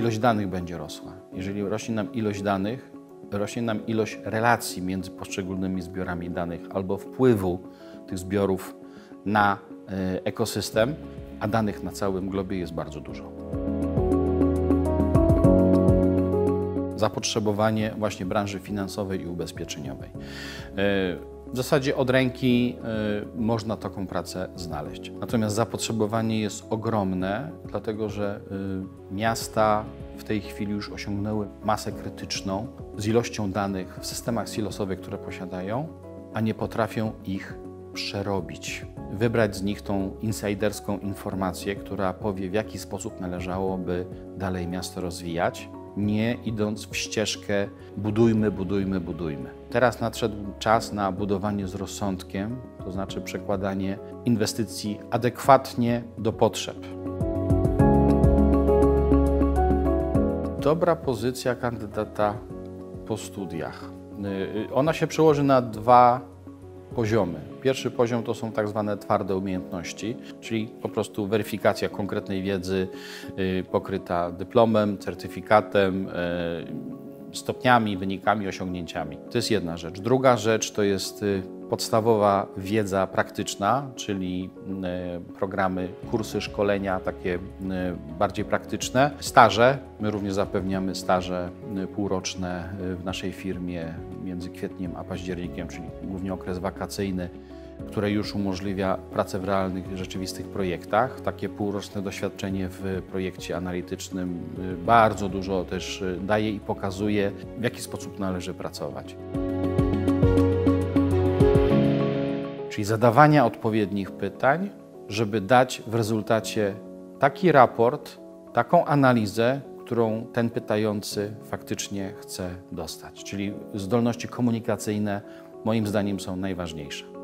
ilość danych będzie rosła. Jeżeli rośnie nam ilość danych, rośnie nam ilość relacji między poszczególnymi zbiorami danych albo wpływu tych zbiorów na ekosystem, a danych na całym globie jest bardzo dużo. Zapotrzebowanie właśnie branży finansowej i ubezpieczeniowej. W zasadzie od ręki można taką pracę znaleźć. Natomiast zapotrzebowanie jest ogromne, dlatego że miasta w tej chwili już osiągnęły masę krytyczną z ilością danych w systemach silosowych, które posiadają, a nie potrafią ich przerobić. Wybrać z nich tą insiderską informację, która powie, w jaki sposób należałoby dalej miasto rozwijać, nie idąc w ścieżkę budujmy, budujmy, budujmy. Teraz nadszedł czas na budowanie z rozsądkiem, to znaczy przekładanie inwestycji adekwatnie do potrzeb. Dobra pozycja kandydata po studiach. Ona się przełoży na dwa poziomy. Pierwszy poziom to są tak zwane twarde umiejętności, czyli po prostu weryfikacja konkretnej wiedzy pokryta dyplomem, certyfikatem, stopniami, wynikami, osiągnięciami. To jest jedna rzecz. Druga rzecz to jest podstawowa wiedza praktyczna, czyli programy, kursy, szkolenia takie bardziej praktyczne. Staże, my również zapewniamy staże półroczne w naszej firmie między kwietniem a październikiem, czyli głównie okres wakacyjny, które już umożliwia pracę w realnych, rzeczywistych projektach. Takie półroczne doświadczenie w projekcie analitycznym bardzo dużo też daje i pokazuje, w jaki sposób należy pracować. Czyli zadawania odpowiednich pytań, żeby dać w rezultacie taki raport, taką analizę, którą ten pytający faktycznie chce dostać. Czyli zdolności komunikacyjne moim zdaniem są najważniejsze.